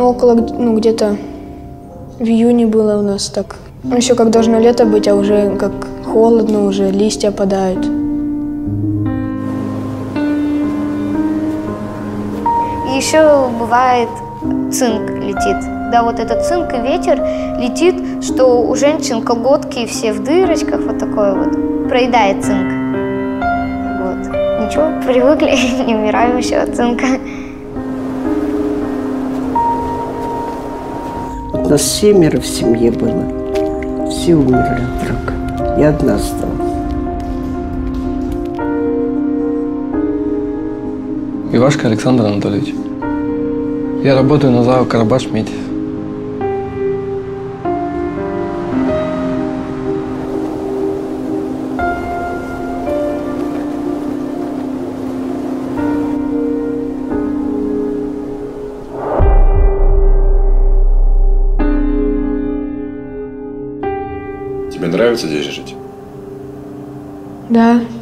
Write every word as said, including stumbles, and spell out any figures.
Ну, около, ну, где-то в июне было у нас так. Еще как должно лето быть, а уже как холодно, уже листья опадают. И еще бывает цинк летит. Да, вот этот цинк и ветер летит, что у женщин колготки все в дырочках, вот такое вот, проедает цинк. Вот. Ничего, привыкли, не умираем еще от цинка. У нас семеро в семье было. Все умерли от рака. Я одна осталась. Ивашко Александр Анатольевич. Я работаю на ЗАО «Карабаш-Медь». Тебе нравится здесь жить? Да.